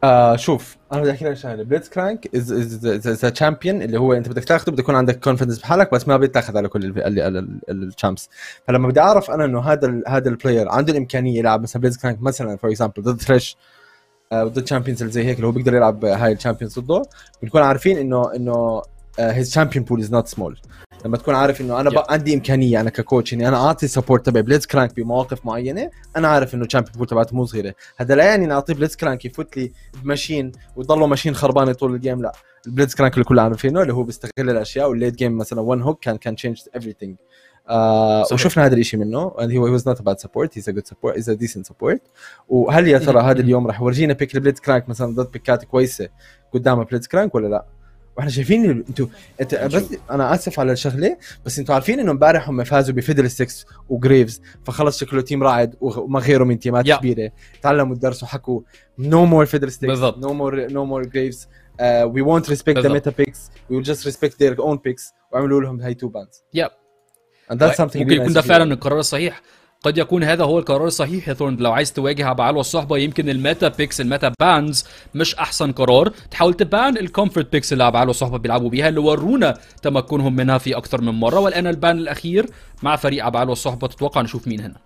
شوف انا بدي احكي لك شغله. بليتز كرانك از تشامبيون اللي هو انت بدك تاخذه، بدك يكون عندك كونفدنس بحالك، بس ما بيتاخذ على كل الشامبس. فلما بدي اعرف انا انه هذا البلاير عنده الامكانيه يلعب مثلا بليتز كرانك مثلا فور اكزامبل ضد ثريش، ضد تشامبيونز اللي زي هيك اللي هو بيقدر يلعب هاي الشامبيونز ضده، بنكون عارفين انه هيز تشامبيون بول از نوت سمول. لما تكون عارف انه انا عندي امكانيه انا ككوتش اني انا اعطي سبورت تبع بليتز كرانك بمواقف معينه، انا عارف انه تشامبيون بول تبعته مو صغيره. هذا لا يعني اني اعطي بليتز كرانك يفوت لي بماشين ويضلوا ماشين خربانه طول الجيم، لا. البليتز كرانك اللي كلنا عارفينه اللي هو بيستغل الاشياء، والليت جيم مثلا وان هوك كان تشينج everything. وشفنا هذا الشيء منه، and he was not a bad support, he's a good support, he's a decent support. وهل يا ترى هذا اليوم راح يورجينا بيك البليتز كرانك مثلا ضد بيكات كويسه قدام بليتز كرانك ولا لا؟ واحنا شايفين انت بس انا اسف على الشغله، بس انتوا عارفين انه امبارح هم فازوا بفيدل 6 وجريفز، فخلص شكله تيم راعد وما غيره من تيمات كبيره تعلموا الدرس وحكوا no more فيدل 6 no more جريفز we won't respect the meta picks, we will just respect their own picks، وعملوا لهم هاي 2 bans. and that's something ممكن يكون ده فعلا القرار الصحيح. قد يكون هذا هو القرار الصحيح يا ثورن. لو عايز تواجه ابعال والصحبه، يمكن الميتا بيكس الميتا بانز مش احسن قرار. تحاول تبان الكومفورت بيكس اللي ابعال والصحبه بيلعبوا بيها، اللي ورونا تمكنهم منها في اكثر من مره. والان البان الاخير مع فريق ابعال والصحبه، تتوقع نشوف مين هنا؟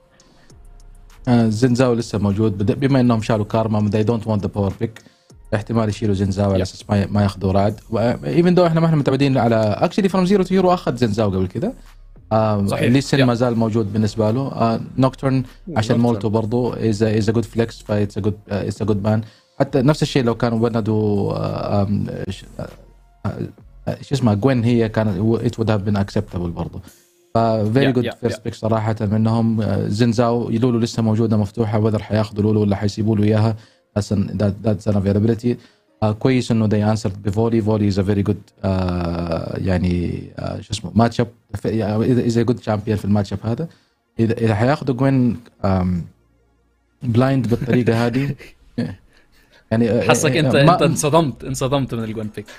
زنزاو لسه موجود، بما انهم شالوا كارما they don't want the power pick، احتمال يشيلوا زنزاو على اساس ما ياخذوا رعد. ايفن دو احنا ما متعودين على اكشلي فروم زيرو تو هيرو اخذ زنزاو قبل كده. ليسن ما زال موجود بالنسبه له. نوكتورن عشان مولتو برضو از جود فليكس، فايتس ا جود مان. حتى نفس الشيء لو كانوا بندوا شو اسمه جوين، هي كانت ات وود هاف بين اكسبتبل برضو. فيري جود فيرست بيك صراحه منهم. زنزاو لولو لسه موجوده مفتوحه، وذر حياخذوا لولو ولا حيسيبوا له اياها. that's an availability. كويس انه they answered بفولي. فولي is a very good يعني شو اسمه ماتش اب، is a good champion في الماتش اب هذا. اذا حياخذوا جوين بلايند بالطريقه هذه يعني حسك انت انصدمت من الجوين بيك.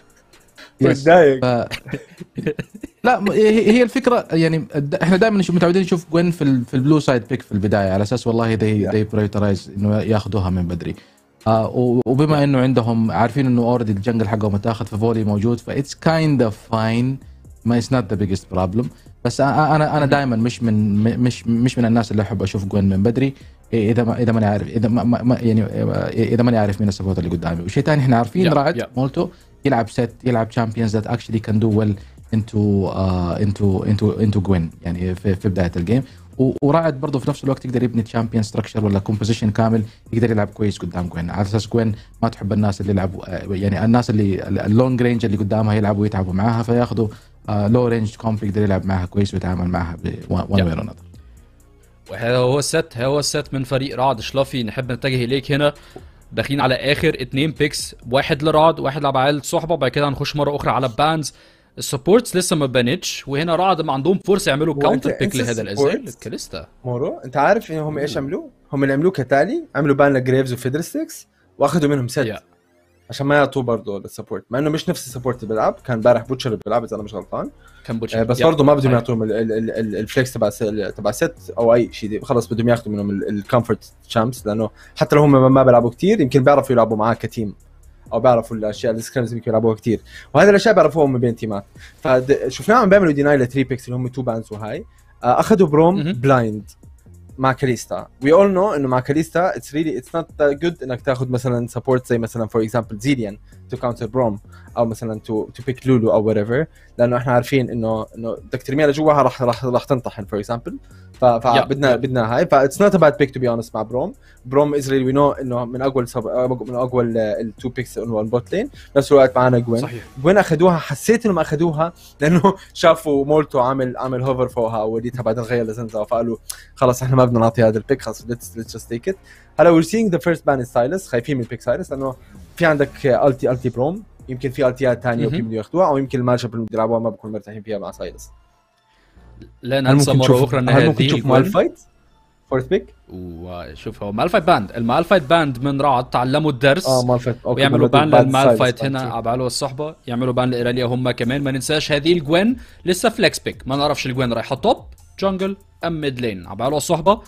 لا هي الفكره يعني احنا دائما متعودين نشوف جوين في البلو سايد بيك في البدايه، على اساس والله they prioritize انه ياخذوها من بدري. وبما انه عندهم عارفين انه اوريدي الجنجل حقهم متاخذ، في فولي موجود، فايتس كايند اوف فاين، ما اتس نوت ذا بيجست بروبلم. بس انا دائما مش من الناس اللي احب اشوف جوين من بدري اذا ماني عارف، اذا ماني عارف مين السبورت اللي قدامي. وشيء ثاني احنا عارفين رعد مولتو يلعب سيت، يلعب تشامبيونز ذات اكشلي كان دو ويل انتو جوين يعني في بدايه الجيم. ورعد برضه في نفس الوقت يقدر يبني تشامبيون ستراكشر ولا كومبوزيشن كامل، يقدر يلعب كويس قدام جوين. على اساس جوين ما تحب الناس اللي يلعبوا يعني الناس اللي اللونج رينج اللي قدامها يلعبوا ويتعبوا معاها، فياخذوا لو رينج كومب يقدر يلعب معها كويس ويتعامل معها وان وير انذر. وهذا هو الست من فريق رعد. شلافي نحب نتجه اليك هنا. داخلين على اخر 2 بيكس، واحد لرعد واحد لابعال الصحبه. بعد كده هنخش مره اخرى على بانز. السبورتس لسه ما بانتش، وهنا رعد ما عندهم فرصه يعملوا كاونتر بيك لهذا الازال كاليستا. مورو انت عارف انهم ايش عملوا؟ هم اللي عملوه كتالي، عملوا بان لجريفز وفيدرستكس واخذوا منهم سيت عشان ما يعطوا برضه للسبورت، مع انه مش نفس السبورت اللي بيلعب. كان امبارح بوتشر اللي بيلعب اذا انا مش غلطان، كان بوتشر بس برضه ما بدهم يعطوهم الفليكس تبع سيت او اي شيء. خلص بدهم ياخذوا منهم الكومفورت تشامبس، لانه حتى لو هم ما بيلعبوا كتير يمكن بيعرفوا يلعبوا معاه كتيم، او بيعرفوا الاشياء السكريمز اللي بيلعبوها كتير، وهذه الاشياء بيعرفوها من بين تيمات. فشفناهم بيعملوا ديناي ل 3 بيكس اللي هم 2 بانز وهاي. اخذوا بروم بلايند مع كاليستا. we all know انه مع كاليستا it's not that good انك تاخذ مثلا سبورت زي مثلا for example زيليان to counter بروم، او مثلا to pick لولو او whatever، لانه احنا عارفين انه بدك ترميها لجواها راح تنطحن for example. فبدنا هاي. it's not a bad pick to be honest مع بروم is really we know انه من اقوى التو بيكس on one bot lane. نفس الوقت معنا جوين اخذوها. حسيت انه ما اخذوها لانه شافوا مولتو عامل هوفر فوقها وديتها بعد الغير لزنزا، فقالوا خلاص احنا ما بدنا نعطي هذا البيك، خلاص let's just take it. هلا we're seeing the first ban is Sylas. خايفين من بيك سايلس لانه في عندك التي بروم، يمكن في التيات ثانيه وكيف بده ياخذوها، او يمكن الماتش اب اللي بيلعبوها ما بكون مرتاحين فيها مع سايلس. لا ننسى مرة أخرى أن هذه ممكن تشوف مالفايت فورث بيك. وشوف هو المالفايت باند من رعد تعلموا الدرس. مالفايت ويعملوا بان للمالفايت هنا عباله الصحبة، يعملوا بان لإيراليا هم كمان. ما ننساش هذه الجوين لسه فليكس بيك، ما نعرفش الجوين رايحة توب جونجل أم ميد لين. عباله الصحبة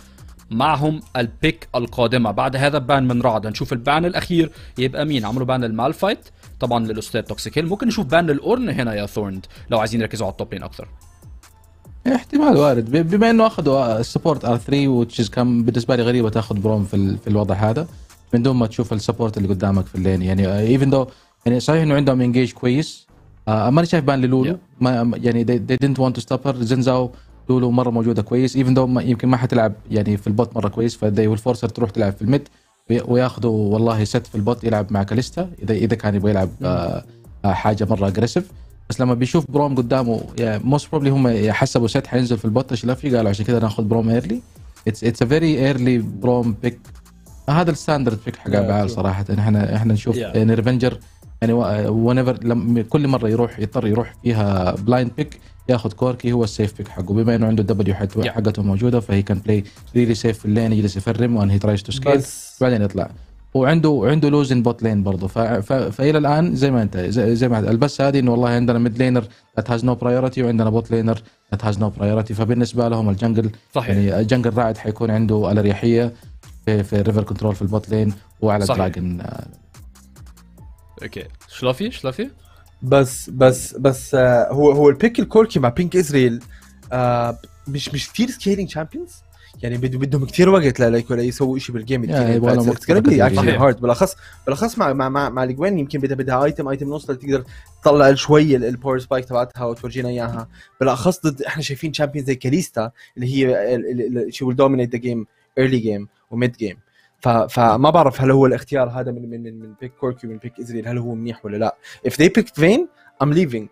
معهم البيك القادمه بعد هذا البان من رعد. هنشوف البان الاخير يبقى مين. عملوا بان للمالفايت طبعا للاستاذ توكسيكيل، ممكن نشوف بان للاورن هنا يا ثورند لو عايزين يركزوا على التوب لين اكثر. احتمال وارد بما انه اخذوا السبورت R3 وتشيز كان بالنسبه لي غريبه تاخذ بروم في الوضع هذا من دون ما تشوف السبورت اللي قدامك في اللين. يعني ايفن دو يعني صحيح انه عندهم انجيج كويس. ماني شايف بان للولو ما يعني they didn't want to stop her. زنزاو لولو مره موجوده كويس ايفن دو يمكن ما حتلعب يعني في البوت مره كويس، فدي والفورسر تروح تلعب في الميد وياخذوا والله ست في البوت يلعب مع كاليستا اذا كان يبغى يلعب حاجه مره اجريسيف. بس لما بيشوف بروم قدامه يعني موست بروبلي هم حسبوا ست حينزل في البوت شلافي قالوا عشان كذا ناخذ بروم ايرلي. اتس ا فيري ايرلي بروم بيك. هذا الستاندرد بيك حق بعال صراحه. احنا نشوف يعني ريفنجر يعني ونيفر كل مره يضطر يروح فيها بلايند بيك ياخذ كوركي هو السيف بيك حقه بما انه عنده دبليو حقته موجوده فهي كان بلاي ريلي سيف في اللين يجلس يفرم وان هي ترايز تو سكيل بعدين يطلع. وعنده لوز ان بوت لين برضه فالى الان زي ما البس هذه انه والله عندنا ميد لينر ذات هاز نو برايورتي وعندنا بوت لينر ذات هاز نو برايورتي. فبالنسبه لهم الجنجل صحيح. يعني الجنجل راعد حيكون عنده الاريحيه في الريفر كنترول في البوت لين وعلى دراجون. اوكي شلافي بس هو البيك الكوركي مع بينك إزرائيل مش كثير سكيلينج شامبيونز يعني بدهم كثير وقت لا يسووا شيء بالجيم هارد بالاخص مع الجوين يمكن بدها ايتم نوصل تقدر تطلع شويه الباور سبايك تبعتها وتورجينا اياها. بالاخص ضد احنا شايفين شامبيونز زي كاليستا اللي هي شي ويل دومينيت ذا جيم ايرلي جيم وميد جيم. فما بعرف هل هو الاختيار هذا من بيك كوركي ومن بيك إزرائيل هل هو منيح ولا لا. if they picked Vayne I'm leaving.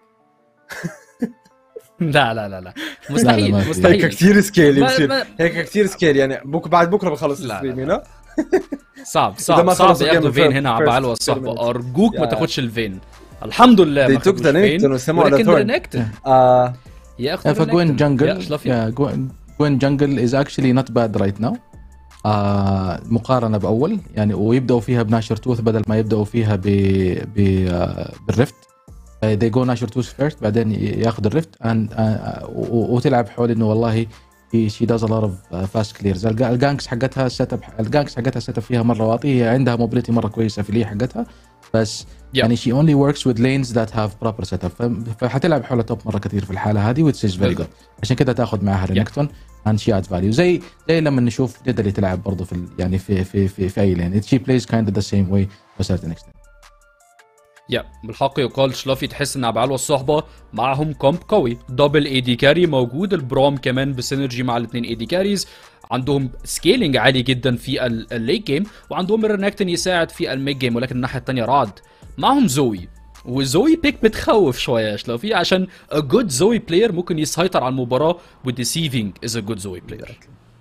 لا مستحيل هيك كثير سكيل يصير هيك كثير سكيل يعني بعد بكره بخلص الستريم هنا. صعب ياخذوا فين هنا على بعلوة الصحبة. ارجوك ما تاخذش الفين. الحمد لله ما تاخذش الفين ولكن يا اخي فجوين جنجل جوين جنجل is actually not bad right now. مقارنة بأول يعني ويبدأوا فيها بناشر توث بدل ما يبدأوا فيها بالرفت. they go ناشر توث first بعدين ياخذ الرفت وتلعب حول إنه والله she does a lot of fast clears. الجانكس حقتها السيت اب فيها مرة واطي. هي عندها موبيليتي مرة كويسة في اللي حقتها بس يعني she only works with lanes that have proper setup. فحتلعب حول التوب مرة كثير في الحالة هذه which is very good. عشان كده تاخذ معها رينكتون and she adds value زي لما نشوف جد اللي تلعب برضو في يعني في اي لين she plays kind of the same way to a certain extent. بالحق يقال شلافي تحس ان عبعال والصحبه معهم كومب قوي دبل اي دي كاري موجود. البروم كمان بسينرجي مع الاثنين اي دي كاريز. عندهم سكيلينج عالي جدا في الليت جيم وعندهم الرينكتون يساعد في الميد جيم. ولكن الناحيه الثانيه رعد معهم زوي وزوي بيك بتخوف شويه شلافي عشان a good زوي بلاير ممكن يسيطر على المباراه وديسيفينج is a good زوي بلاير.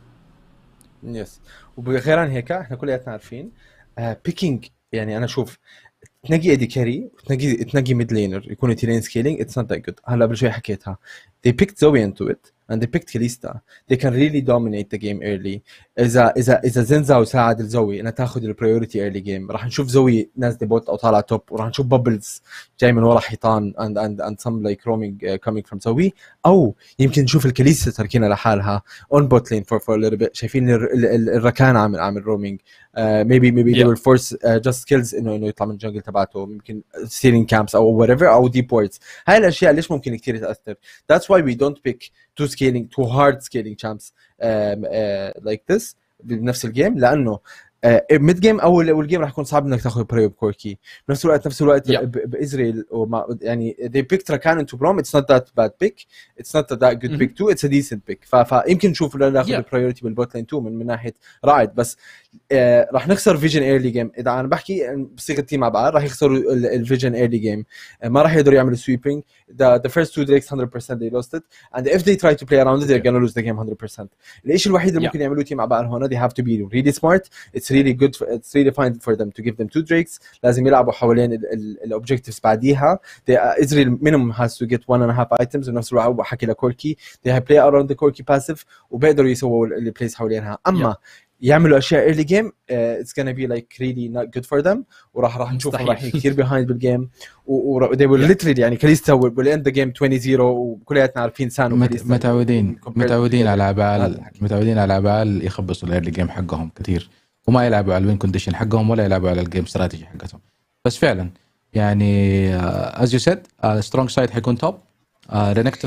يس وبغير عن هيك احنا كلياتنا عارفين بيكينج يعني انا شوف تنقي ايدي كاري تنقي ميد لينر يكونوا تيرين سكيلينج اتس نوت ذات جود. هلا قبل شوي حكيتها they picked Zoe into it and they picked Kalista. They can really dominate the game early. إذا زنزاو ساعد الزوي إنها تاخذ البريوريتي early game راح نشوف زوي نازل بوت أو طالع توب وراح نشوف بابلز جاي من ورا حيطان and some like roaming coming from زوي أو يمكن نشوف الكاليستا تركينا لحالها on bot lane for a little bit. شايفين الركان عامل roaming. maybe they will force just skills إنه يطلع من الجنجل تبعته يمكن stealing camps أو whatever أو deep wards. هاي الأشياء ليش ممكن كتير تأثر. That's why we don't pick two hard scaling champs like this بنفس الجيم لأنه ميد جيم أول جيم راح يكون صعب إنك تأخذ بريو بكوركي. بنفس الوقت بإسرائيل يعني they picked Rakan into Braum. It's not that bad pick. It's not that good pick too. It's a decent pick. فيمكن نشوف لو ناخذ البريوريتي بالبوت لين 2 من ناحية راعد. بس راح نخسر فيجن ايرلي جيم. اذا انا بحكي بصيغه تيم مع بعض راح يخسروا الفيجن ايرلي جيم. ما راح يقدروا يعملوا سويبينج. the first two drakes 100% they lost it and if they try to play around it they're gonna lose the game 100%. الشيء الوحيد اللي ممكن يعملوه تيم مع بعض هون they have to be really smart. It's really good it's really fine for them to give them two drakes. لازم يلعبوا حوالين الاوبجكتيفز بعديها. Israel minimum has to get 1.5 items. ونفس الوقت بحكي لكوركي they play around the Corki passive وبيقدروا يسووا اللي بلايز حوالينها. اما يعملوا اشياء early game it's gonna be like really not good for them وراح نشوفهم رايحين كثير behind بالجيم they will literally يعني كاليستا will end the game 20-0 وكلياتنا عارفين سانو متعودين على عبال يخبصوا الايرلي جيم حقهم كثير وما يلعبوا على الوين كونديشن حقهم ولا يلعبوا على الجيم استراتيجي حقتهم. بس فعلا يعني as you said strong side حيكون توب. رينكتون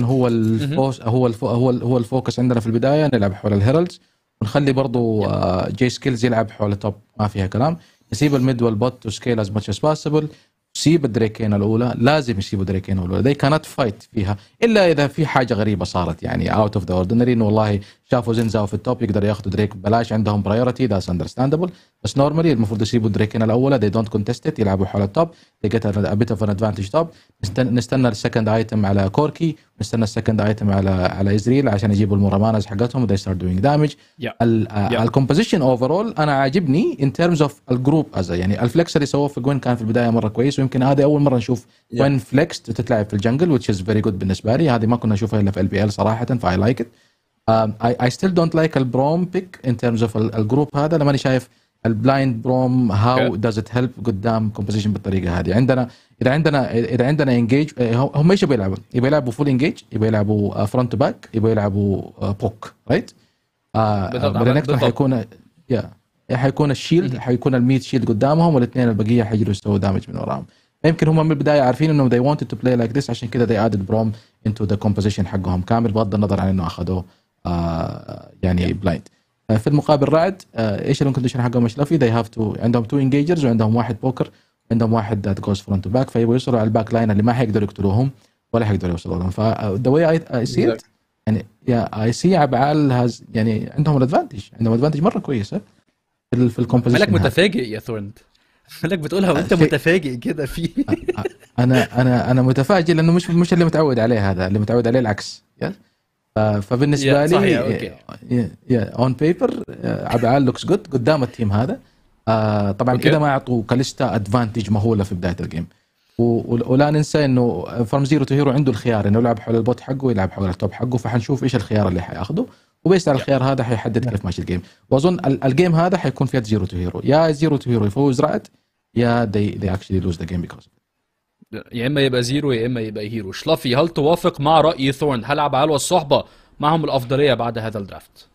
هو الفوكس عندنا في البدايه، نلعب حول الهيرالدز ونخلي برضو جي سكيلز يلعب حول التوب، ما فيها كلام. يسيب الميد والبوت تو سكيل از ماتش از بوسيبل، يسيب الدريكين الاولى، لازم يسيبوا دريكين الاولى، they cannot fight فيها الا اذا في حاجه غريبه صارت يعني اوت اوف ذا اوردينري، انه والله شافوا زنزاو في التوب يقدروا ياخذوا دريك ببلاش، عندهم برايورتي، ذاتس اندرستاندبل. بس نورمالي المفروض يسيبوا الدريكين الاولى، they don't contest it، يلعبوا حول التوب، they get a bit of an advantage top. نستنى السكند ايتم على كوركي، نستنى السكند ايتم على ازريل عشان يجيبوا المرمانز حقتهم، they start doing damage. الكومبوزيشن اوفرول انا عاجبني in terms of الجروب يعني الفليكس اللي سووه في جوين كان في البدايه مره كويس، ويمكن هذه اول مره نشوف جوين فليكس تتلعب في الجنجل which is very good بالنسبه لي، هذه ما كنا نشوفها الا في LPL صراحه، فاي لايك ات. I still don't like البروم بيك in terms of الجروب هذا، لما انا شايف البلايند بروم how does it help قدام كومبوزيشن بالطريقه هذه. اذا عندنا انجيج، هم ايش يبغوا يلعبوا فول انجيج، يبغوا يلعبوا فرونت باك، يبغوا يلعبوا بوك رايت. حيكون الشيلد، حيكون الميت شيلد قدامهم، والاثنين البقيه حيجروا يسووا دامج من وراهم. يمكن هم من البدايه عارفين انه they wanted to play like this، عشان كذا they added بروم into the composition حقهم كامل، بغض النظر عن انه اخذوه يعني بلايند. في المقابل رعد ايش الكونديشن حقهم مشلفي، they have to عندهم 2 engagers وعندهم واحد بوكر، عندهم واحد that goes front to back، فيبغوا يوصلوا على الباك لاين اللي ما حيقدروا يقتلوهم ولا حيقدروا يوصلوا لهم. ف the way I see it يعني I see عبعال يعني عندهم الادفانتج مره كويسه في الكومبوزيشن. مالك متفاجئ يا ثورند؟ مالك بتقولها وانت متفاجئ كده فيه؟ انا متفاجئ لانه مش اللي متعود عليه، هذا اللي متعود عليه العكس. فبالنسبه لي اون بيبر عبعال لوكس جود قدام التيم هذا. طبعا كده ما يعطوا كاليستا ادفانتج مهوله في بدايه الجيم، ولا ننسى انه فروم زيرو تو هيرو عنده الخيار انه يلعب حول البوت حقه ويلعب حول التوب حقه، فحنشوف ايش الخيار اللي حياخده، وبيست على الخيار هذا حيحدد كيف ماشي الجيم. واظن الجيم هذا حيكون فيه زيرو تو هيرو، يا زيرو تو هيرو يفوز رعد، يا they actually lose the game because يا اما يبقى زيرو يا اما يبقى هيرو. شلافي، هل توافق مع راي ثورن؟ هل عبعال والصحبه معهم الافضليه بعد هذا الدرافت؟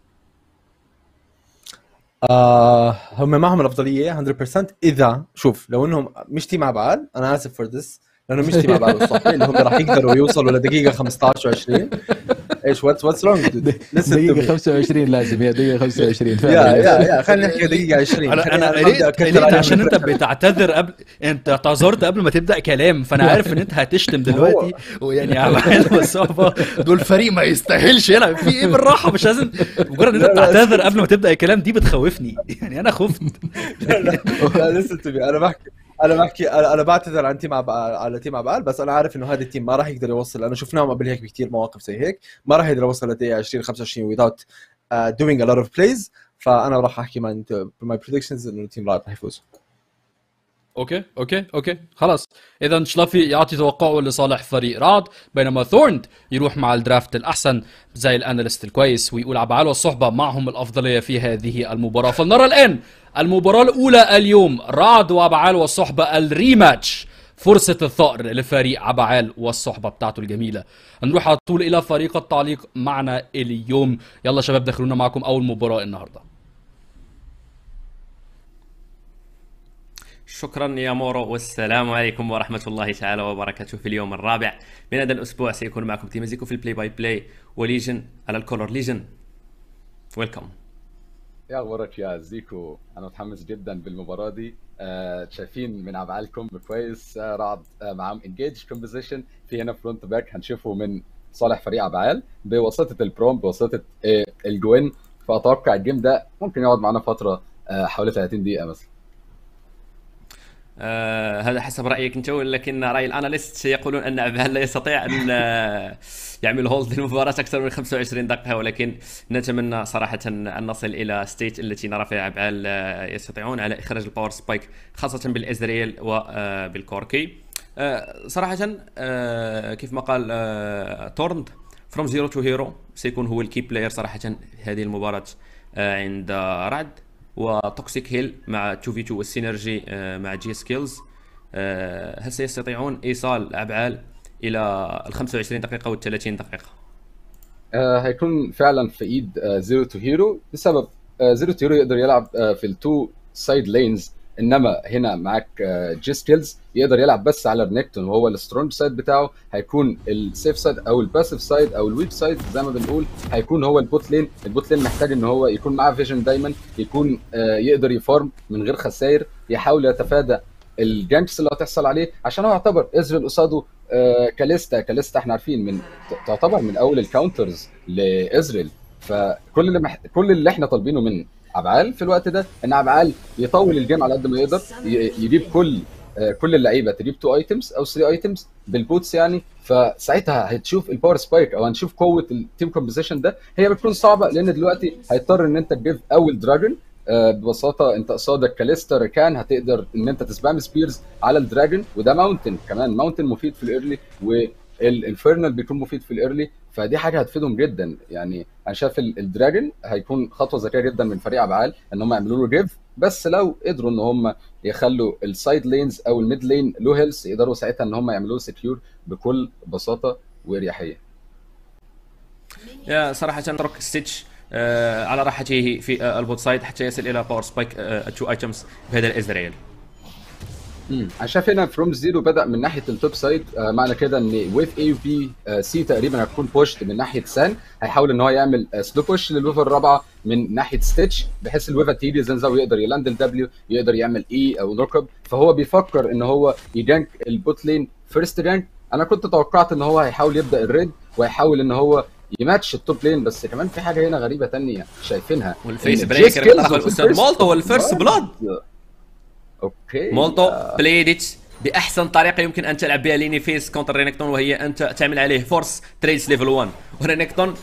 هم معهم الافضليه 100%. اذا شوف لو انهم مش تيم عبعال، انا اسف فور ذس، لانه مش تيم عبعال والصحبه اللي هم راح يقدروا يوصلوا لدقيقه 15 و20. ايش واتس رونج دقيقه 25 لازم، يا دقيقه 25 يا خلينا نحكي دقيقه 20. انا قلت عشان انت بتعتذر قبل، انت اعتذرت قبل ما تبدا كلام، فانا عارف ان انت هتشتم دلوقتي، ويعني عبعال والصحبه دول فريق ما يستاهلش يلعب في ايه. بالراحه، مش لازم مجرد ان انت بتعتذر قبل ما تبدا الكلام، دي بتخوفني يعني انا خفت. لا لسه تبي انا بعتذر عن تيم على تيم عبعال، بس انا عارف انه هذا التيم ما راح يقدر يوصل، لانه شفناهم قبل هيك بكثير مواقف زي هيك، ما راح يقدر يوصل لدقيقه 20 25 without doing a lot of plays. فانا راح احكي my predictions انه التيم راح يفوز. اوكي خلاص. اذا شلافي يعطي توقعه لصالح فريق رعد، بينما ثورند يروح مع الدرافت الاحسن زي الاناليست الكويس ويقول عبعال والصحبه معهم الافضليه في هذه المباراه. فلنرى الان المباراه الاولى اليوم، رعد وعبعال والصحبه الريماتش، فرصه الثأر لفريق عبعال والصحبه بتاعته الجميله. نروح على طول الى فريق التعليق معنا اليوم. يلا شباب دخلونا معكم اول مباراه النهارده. شكرا يا مورو، والسلام عليكم ورحمة الله تعالى وبركاته. في اليوم الرابع من هذا الأسبوع سيكون معكم تيم زيكو في البلاي باي بلاي، وليجن على الكولر. ليجن ويلكم. يا أخبارك يا زيكو؟ أنا متحمس جدا بالمباراة دي. شايفين من عبعالكم كويس، رعد معاهم انجيج كومبوزيشن، في هنا فرونت باك هنشوفه من صالح فريق عبعال بواسطة البروم بواسطة الجوين. فأتوقع الجيم ده ممكن يقعد معنا فترة حوالي 30 دقيقة مثلا. هذا حسب رأيك انت، ولكن رأي الاناليست يقولون ان عبعال لا يستطيع ان يعمل هولد للمباراة اكثر من 25 دقيقة، ولكن نتمنى صراحة ان نصل الى ستيت التي نرى فيها عبعال يستطيعون على اخراج الباور سبايك، خاصة بالازريل وبالكوركي. صراحة كيف ما قال تورند، فروم زيرو تو هيرو سيكون هو الكي بلاير صراحة هذه المباراة عند رعد. وتوكسيك هيل مع 2v2 والسينرجي مع جي سكيلز، هل سيستطيعون ايصال ابعال الى ال 25 دقيقه وال 30 دقيقه؟ هيكون فعلا في ايد زيرو تو هيرو، بسبب زيرو تو هيرو يقدر يلعب في التو سايد لينز، انما هنا معاك جي سكيلز يقدر يلعب بس على رينكتون، وهو السترونج سايد بتاعه هيكون السيف سايد او الباسيف سايد او الويك سايد زي ما بنقول، هيكون هو البوت لين. البوت لين محتاج ان هو يكون معاه فيجن دايما، يكون يقدر يفارم من غير خسائر، يحاول يتفادى الجانكس اللي هتحصل عليه، عشان هو يعتبر ازريل قصاده كاليستا احنا عارفين من تعتبر من اول الكاونترز لازريل. فكل كل اللي احنا طالبينه من عبعال في الوقت ده ان عبعال يطول الجيم على قد ما يقدر، يجيب كل اللعيبه تجيب 2 ايتمز او 3 ايتمز بالبوتس يعني، فساعتها هتشوف الباور سبايك او هنشوف قوه التيم كومبوزيشن ده. هي بتكون صعبه لان دلوقتي هيضطر ان انت تجيب اول دراجون، ببساطه انت قصادك كاليستا ريكان، هتقدر ان انت تسبام سبيرز على الدراجون، وده ماونتن كمان، ماونتن مفيد في الايرلي، والانفيرنال بيكون مفيد في الايرلي، فدي حاجه هتفيدهم جدا. يعني انا شايف الدراجون هيكون خطوه ذكيه جدا من فريق عبعال ان هم يعملوا له جيف، بس لو قدروا ان هم يخلوا السايد لينز او الميد لين لو هيلث يقدروا ساعتها ان هم يعملوه سكيور بكل بساطه واريحيه. يا صراحه ترك ستيتش على راحته في البوت سايد حتى يصل الى باور سبايك 2 ايتمز بهذا الازرائيل. انا شايف هنا فروم زيرو بدا من ناحيه التوب سايد، معنى كده ان ويف اي وبي سي تقريبا هتكون بوشت من ناحيه سان، هيحاول ان هو يعمل سلو بوش للويف الرابعه من ناحيه ستيتش، بحيث الويف تيجي زنزاو يقدر يلاند الدبليو، يقدر يعمل اي او نوك، فهو بيفكر ان هو يجانك البوت لين فيرست جانك. انا كنت توقعت ان هو هيحاول يبدا الريد وهيحاول ان هو يماتش التوب لين، بس كمان في حاجه هنا غريبه ثانيه شايفينها، والفيس بريكر طرف الاستاذ مولتو هو الفيرست بلاد. اوكي مولتو بلايديت باحسن طريقه يمكن ان تلعب بها ليني فيس كونتر رينكتون، وهي انت تعمل عليه فورس تريدز ليفل 1، ورينكتون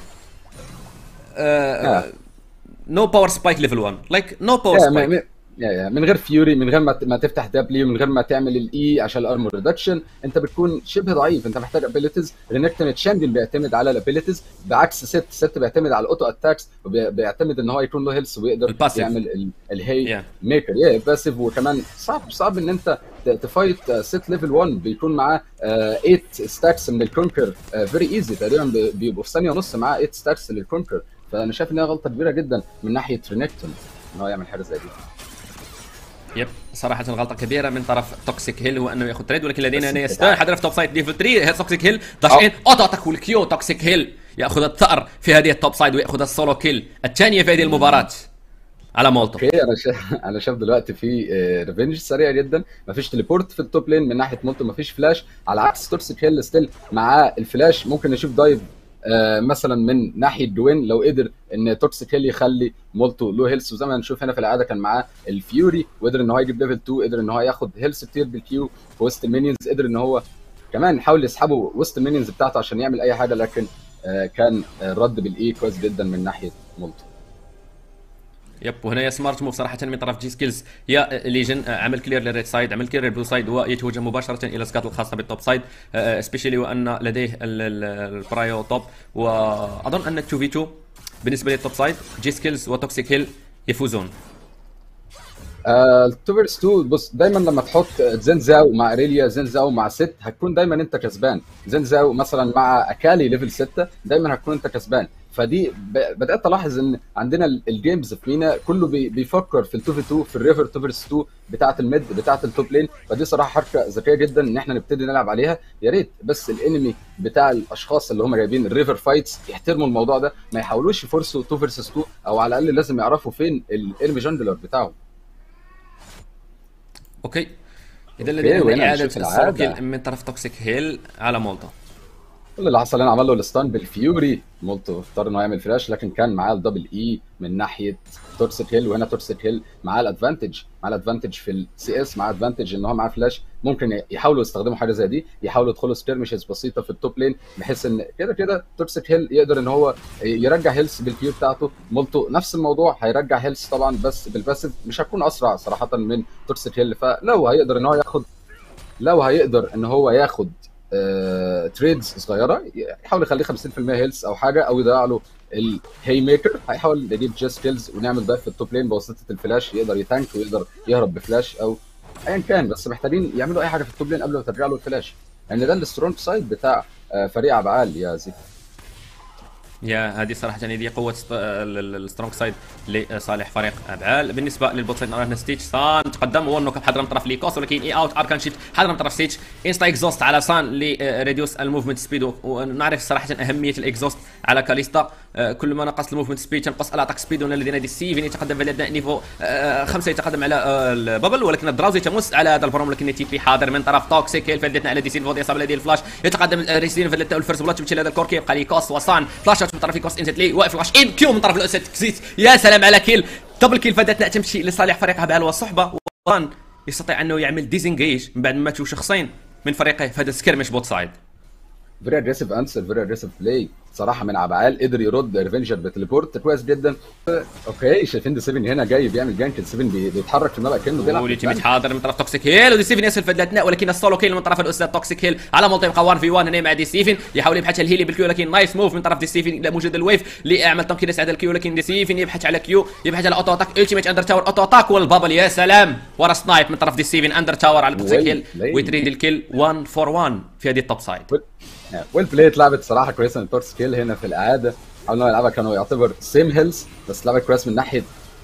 نو باور سبايك ليفل 1 لايك نو باور سبايك من غير فيوري، من غير ما تفتح دبليو، من غير ما تعمل الاي عشان الارمور ريدكشن، انت بتكون شبه ضعيف، انت محتاج ابيليتيز. رينكتون تشامبيون بيعتمد على الابيليتيز، بعكس ست بيعتمد على الاوتو اتاكس، وبيعتمد ان هو يكون له هيلث ويقدر يعمل الهي ميكر باسيف. وكمان صعب ان انت تفايت ست ليفل 1 بيكون معاه 8 ستاكس من الكونكر فيري ايزي، تقريبا بيبقوا في ثانيه ونص معاه 8 ستاكس للكونكر. فانا شايف انها غلطه كبيره جدا من ناحيه رينكتون ان هو يعمل حاجه زي دي. يب صراحة غلطة كبيرة من طرف توكسيك هيل هو انه ياخذ تريد، ولكن لدينا هنا يستان حضر في توب سايد ليفل 3. توكسيك هيل داش ان اوتو اتاك والكيو. توكسيك هيل ياخذ الثأر في هذه التوب سايد وياخذ السولو كيل الثانية في هذه المباراة على مولتو. اوكي انا شايف دلوقتي في ريفنج سريع جدا، مفيش تليبورت في التوب لين من ناحية مولتو، مفيش فلاش، على عكس توكسيك هيل ستيل معاه الفلاش، ممكن نشوف دايف مثلا من ناحيه دوين لو قدر ان توكسيك هيل يخلي مولتو لو هيلث، وزي ما هنشوف هنا في العاده كان معاه الفيوري وقدر ان هو يجيب ليفل 2، قدر ان هو ياخد هيلث كتير بالكيو في وسط المينيونز، قدر ان هو كمان يحاول يسحبه وسط المينيونز بتاعته عشان يعمل اي حاجه، لكن كان الرد بالاي كويس جدا من ناحيه مولتو. يب وهنا سمارت موف صراحه من طرف جي سكيلز يا ليجن، عمل كلير للريد سايد، عمل كلير للبلو سايد، ويتوجه مباشره الى سكات الخاصه بالتوب سايد، سبيشالي وان لديه البرايو توب. واظن ان 2 في 2 بالنسبه للتوب سايد جي سكيلز وتوكسيك هيل يفوزون. التوفرز 2 بص، دايما لما تحط زنزاو مع اريليا، زنزاو مع ست، هتكون دايما انت كسبان. زنزاو مثلا مع اكالي ليفل 6 دايما هتكون انت كسبان. فدي بدات الاحظ ان عندنا الجيمز في مينا كله بيفكر في ال2 في 2 في الريفر توفرز 2 بتاعه الميد بتاعه التوب لين. فدي صراحه حركه ذكيه جدا ان احنا نبتدي نلعب عليها. يا ريت بس الانمي بتاع الاشخاص اللي هم جايبين الريفر فايتس يحترموا الموضوع ده، ما يحاولوش يفرسوا 2 فيرسس 2، او على الاقل لازم يعرفوا فين الانمي جاندلر بتاعهم. اوكي اذا لدينا اعاده السولو كيل من طرف توكسيك هيل على مولتو. كل اللي حصل انا عمل له الستان بالفيوري، مولتو اختار انه يعمل فلاش، لكن كان معاه الدبل اي من ناحيه توكسيك هيل، وهنا توكسيك هيل معاه الادفانتج في السي اس، معاه ادفانتج ان هو معاه فلاش. ممكن يحاولوا يستخدموا حاجه زي دي، يحاولوا يدخلوا سكيرمشز بسيطه في التوب لين، بحيث ان كده توكسيك هيل يقدر ان هو يرجع هيلث بالكيو بتاعته. مولتو نفس الموضوع، هيرجع هيلث طبعا بس بالباسيف، مش هتكون اسرع صراحه من توكسيك هيل. فلو هيقدر ان هو ياخد تريدز صغيره، يحاول يخليه 50% هيلث او حاجه، او يضيع له الهي ميكر. هيحاول يجيب جيست كيلز ونعمل ده في التوب لين بواسطه الفلاش، يقدر يتانك ويقدر يهرب بفلاش او ايا كان، بس محتاجين يعملوا اي حاجه في التوب لين قبل ما ترجع له الفلاش، لان ده السترونج سايد بتاع فريق ابعال يا زيكو. يا هذه صراحه هذه قوه السترونج سايد لصالح فريق ابعال. بالنسبه للبوت سايد نرى ستيتش سان تقدم ونو كاب حضر من طرف ليكوس، ولكن اي اوت اركان شيفت حضر من طرف ستيتش انستا اكزوست على سان لريديوس الموفمنت سبيد. ونعرف صراحه اهميه الاكزوست على كاليستا، كل ما نقص الموفمنت سبيد تنقص الاتاك سبيد. لدينا دي سيفين يتقدم في نيفو 5 يتقدم على البابل، ولكن الدراوزي تمس على هذا البروم، ولكن تي بي حاضر من طرف توكسيك هيل فدتنا على دي سيلفو دي اصابه الفلاش يتقدم ريسين في الفيرست بلاتش بتشيل هذا الكوركي يبقى ليكوس وسان فلاش من طرف ليكوس انت لي واقف فلاش ان كيو من طرف الاسد كزيت. يا سلام على كيل دبل كيل فدتنا تمشي لصالح فريق ابعال والصحبه، وسان يستطيع انه يعمل ديزنجيج من بعد ما ماتوا شخصين من فريقه في هذا سكيرمش بوت سايد. فيري اجريسيف انسر، فيري اجريسيف بلاي صراحه من عبعال، قدر يرد ريفنجر بتليبورت كويس جدا. اوكي شايفين دي 7 هنا جاي بيعمل جانك، 7 بيتحرك في الملعب كانه بيلعب. وليتيميت حاضر من طرف توكسيك هيل، ودي 7 يسفل فدلتنا، ولكن السولو كيل من طرف الاستاذ توكسيك هيل على مولتي يبقى 1 في 1 هنا مع دي 7 يحاول يبحث على الهيلي بالكيو، لكن نايس موف من طرف دي 7 لا موجود الويف اللي اعمل تمكين يساعد الكيو، لكن دي 7 يبحث على كيو، يبحث على اوتو اتاك التيميت اندر تاور اوتو اتاك والبابل. يا سلام ورا سنايب من طرف دي 7 اندر تاور على توكسيك هيل ويتريد الكيل 1 فور 1 في هذه التوب سايد. ويل بلاي لعبت صراحه كويسه من توكسيك هيل هنا في الاعاده، حاولوا يلعبها كانوا يعتبر سيم هيلز، بس لعبت كويس من ناحيه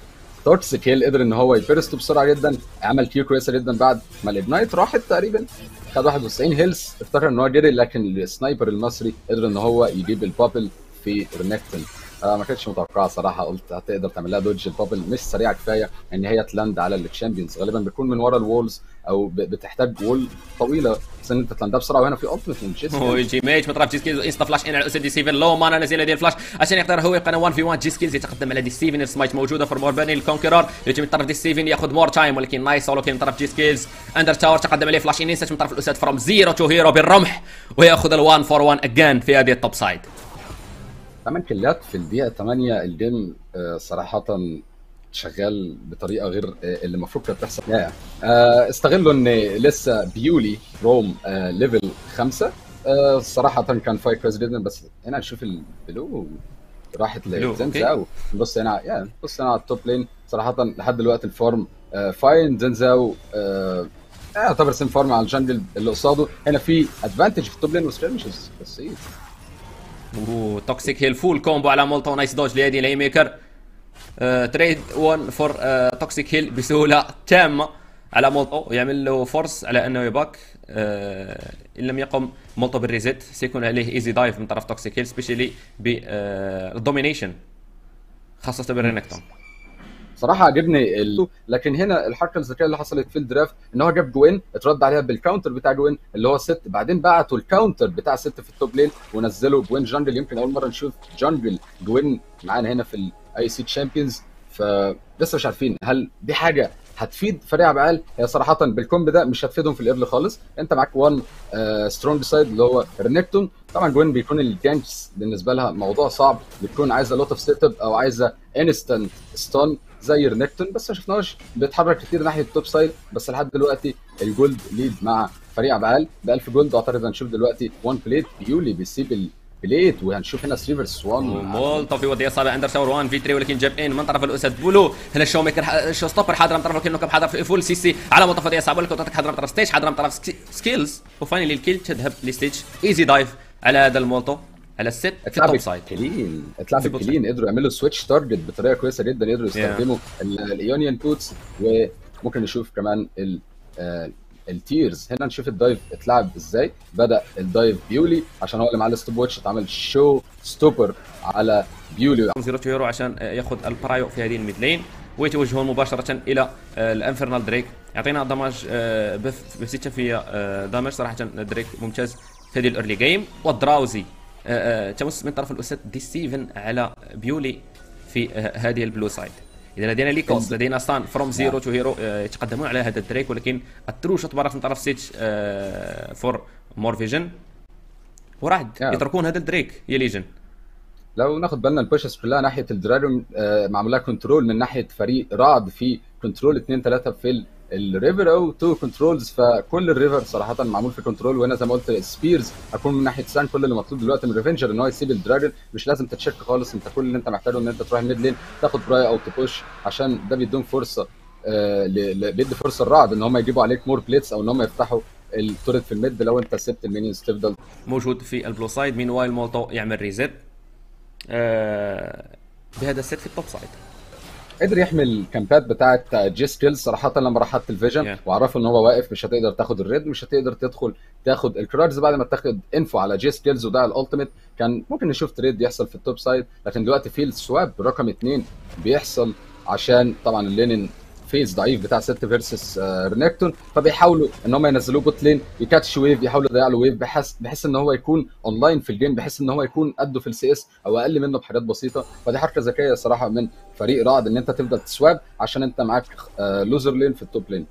توكسيك هيل، قدر ان هو يبرستو بسرعه جدا، عمل كيو كويسه جدا بعد ما الاجنايت راحت تقريبا، خد 91 هيلز افتكر ان هو جري، لكن السنايبر المصري قدر ان هو يجيب البابل في رينكتون. ما كانتش متوقعه صراحه، قلت هتقدر تعمل لها دوج، البابل مش سريعه كفايه ان هي تلاند على التشامبيونز، غالبا بتكون من ورا الوولز او بتحتاج وول طويله بس ان انت تلاندها بسرعه، وهنا في التيمت من جيسكي ويجي ميج من طرف جي سكيلز انستا فلاش ان على الاسد دي 7 لو مانا نزل هذه الفلاش عشان يقدر هو يبقى 1 في 1. جي سكيلز يتقدم على دي 7 السمايت موجوده فور مور باني الكونكرر، يجي من طرف دي 7 ياخذ مور تايم، ولكن نايس سولو من طرف جي سكيلز اندر تاور تقدم عليه فلاش انستا من طرف الاسد فروم زيرو تو هيرو بالرمح، وياخذ ال1 فور 1 اجان في هذه التوب سايد. 8 كيلات في الدقيقه 8. الجيم صراحه شغال بطريقه غير اللي المفروض كانت تحصل. استغلوا ان لسه بيولي روم ليفل 5، صراحه كان فايت كويس جدا، بس هنا نشوف البلو راحت لزنزاو. بص هنا بص هنا على التوب لين صراحه لحد دلوقتي الفورم فاين. زنزاو يعتبر سيم فورم على الجنجل اللي قصاده، هنا في ادفانتج في التوب لين وستريمشز بسيط. توكسيك هيل فول كومبو على مولتو نايس دوج لهذه الهي ميكر. تريد 1 فور توكسيك هيل بسهوله تامه على مولتو، يعمل له فورس على انه يباك. ان لم يقم مولتو بالريزيت سيكون عليه ايزي دايف من طرف توكسيك هيل سبيشالي بالدومينيشن خاصه بالرينكتون. صراحه عجبني لكن هنا الحركه الذكيه اللي حصلت في الدرافت ان هو جاب جوين اترد عليها بالكاونتر بتاع جوين اللي هو ست، بعدين بعتوا الكاونتر بتاع ست في التوب لين ونزلوا جوين جانجل. يمكن اول مره نشوف جانجل جوين معانا هنا في الاي سي تشامبيونز، فلسه مش عارفين هل دي حاجه هتفيد فريق ابعال. هي صراحه بالكومب ده مش هتفيدهم في الايرلي خالص. انت معاك 1 سترونج سايد اللي هو رينكتون، طبعا جوين بيكون الجانكس بالنسبه لها موضوع صعب، بتكون عايزه لوت اوف سيت اب او عايزه انستنت ستون زي رينكتون، بس ما شفناهوش بيتحرك كتير ناحيه التوب سايد. بس لحد دلوقتي الجولد ليد مع فريق ابعال ب 1000 جولد. اعتقد هنشوف دلوقتي 1 بليت بيولي بيسيب البليت، وهنشوف هنا 3 فيرس 1 مولتو في وضع اصابه اندر تاور 1 في 3، ولكن جاب ان من طرف الاسد بولو. هنا الشو ميكر شو ستوبر حاضر من طرف الكيل نوك حاضر في فول سي سي على منطقه وضع اصابه، الكوتاتك حاضر من طرف ستيج حاضر من طرف سكيلز، وفاينلي الكيل تذهب لستيج ايزي دايف على هذا المولتو على الست في التوب سايد. اتلعب كلين، قدروا يعملوا سويتش تارجت بطريقه كويسه جدا، قدروا يستخدموا الايونيان بوتس، وممكن نشوف كمان التيرز. هنا نشوف الدايف اتلعب ازاي. بدا الدايف بيولي عشان هو اللي معاه الستوب واتش، اتعمل شو ستوبر على بيولي 0 يورو عشان ياخذ البرايو في هذه الميد لين، ويتوجهون مباشره الى الانفرنال دريك. يعطينا دمج بسيتشا في دامج صراحه دريك ممتاز في هذه الايرلي جيم. والدراوزي تمس من طرف الاسد دي 7 على بيولي في هذه البلو سايد. اذا لدينا ليكوس لدينا سان فروم زيرو تو هيرو يتقدمون على هذا الدريك، ولكن الترو شوت برا من طرف سيتش فور مور فيجن، وراح يتركون هذا الدريك يا ليجن. لو ناخد بالنا البوشز كلها ناحيه الدراجون معمول لها كنترول من ناحيه فريق رعد، في كنترول 2 3 في الريفر او تو كنترولز، فكل الريفر صراحه معمول في كنترول. وهنا زي ما قلت سبيرز هكون من ناحيه سان. كل اللي مطلوب دلوقتي من ريفنجر ان هو يسيب الدراجون، مش لازم تتشك خالص، انت كل اللي انت محتاجه ان انت تروح الميد لين تاخد براي او تبوش، عشان ده بيديهم فرصه بيدي فرصه الرعد ان هم يجيبوا عليك مور بليتس او ان هم يفتحوا التورت في الميد لو انت سبت المينيونز تفضل موجود في البلو سايد. مين وايل مولتو يعمل ريزيت بهذا السيت في التوب سايد. قدر يحمل الكامبات بتاعت جي سكيلز صراحه. لما راح حط الفيجن وعرفوا ان هو واقف مش هتقدر تاخد الريد، مش هتقدر تدخل تاخد الكرارز بعد ما تاخد انفو على جي سكيلز وده الالتيميت. كان ممكن نشوف تريد يحصل في التوب سايد، لكن دلوقتي في السواب رقم 2 بيحصل عشان طبعا اللينين فيز ضعيف بتاع ست فيرسس رينكتون، فبيحاولوا ان هم ينزلوه بوت لين يكاتش ويف، يحاولوا يضيعوا له ويف بحيث ان هو يكون اونلاين في الجيم، بحيث ان هو يكون قده في السي اس او اقل منه بحاجات بسيطه. فدي حركه ذكيه صراحه من فريق رعد ان انت تفضل تسواب عشان انت معاك لوزر لين في التوب لين.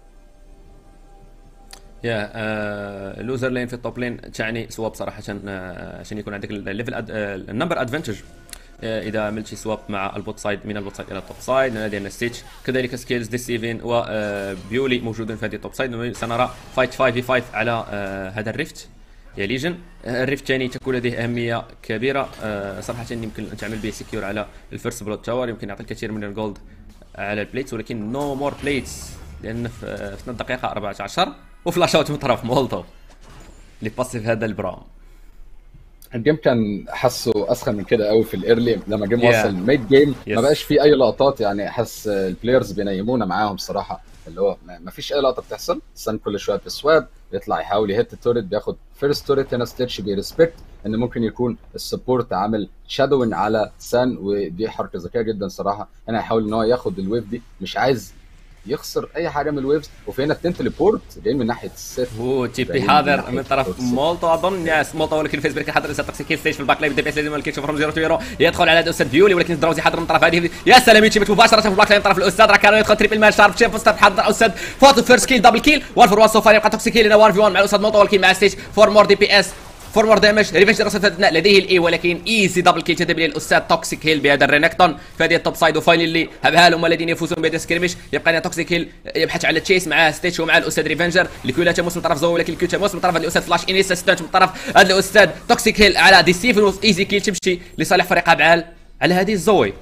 لوزر لين في التوب لين تعني سواب صراحه عشان يكون عندك الليفل النمبر ادفانتج. اذا عملت شي سواب مع البوت سايد من البوت سايد الى التوب سايد ديالنا ستيتش كذلك سكيلز ديسيفين وبيولي موجودين في هذه التوب سايد. سنرى فايت 5v5 على هذا الريفت يا ليجن. الريفت الثاني تكون لديه اهميه كبيره صراحه، يمكن ان تعمل به سكيور على الفيرست بلود تاور، يمكن يعطي الكثير من الجولد على البليتس، ولكن نو مور بليتس لان في الدقيقه 14 وفلاش اوت من طرف مولتو اللي باسيف هذا البرام. الجيم كان حاسه اسخن من كده قوي في الايرلي، لما جيم وصل ميد جيم ما بقاش فيه اي لقطات، يعني حاسس البلايرز بينيمونا معاهم صراحه، اللي هو ما فيش اي لقطه بتحصل. سان كل شويه بسواب يطلع يحاول يهت التوريت، بياخد فيرست توريت. هنا ستيتش بيرسبكت ان ممكن يكون السبورت عامل شادوين على سان، ودي حركه ذكيه جدا صراحه. هنا هيحاول ان هو ياخد الويف دي، مش عايز يخسر اي حاجه من الويفز. وفي هنا التين تليبورت جاي من ناحيه الست تي بي حاضر من طرف مولتو اظن ياس مولتو، ولكن الفيس بريك حاضر لسه توكسيك ستيج في الباك لاين. دي بي اس لازم الكيتش فروم زيرو تو هيرو يدخل على استاذ بيولي، ولكن دراوزي حاضر من طرف هذه. يا سلام يتشبت مباشره في الباك لاين من طرف الاستاذ راكانو يدخل تريبل مان شارب شيب فستر حاضر الاستاذ فوتو فيرست كيل دبل كيل 1 فور 1 سو فار. يبقى توكسيك هنا 1 في 1 مع الاستاذ مولتو، ولكن مع ستيج فور مور دي بي اس فور مور دامج. ريفنج رصدنا لديه الاي، ولكن ايزي دبل كيل تدبل الاستاذ توكسيك هيل بهذا الرينكتون في هذه التوب سايد. وفاينلي اللي هبها لهم الذين يفوزون بهذا السكريمش. يبقى لنا توكسيك هيل يبحث على تشيس مع ستيتش ومع الاستاذ ريفنجر. الكيولا تموس من طرف زو، ولكن الكيولا تموس من طرف الاستاذ فلاش انيس ستانت من طرف هذا الاستاذ توكسيك هيل على ديسيفن. ايزي كيل تمشي لصالح فريق ابعال على هذه الزوي.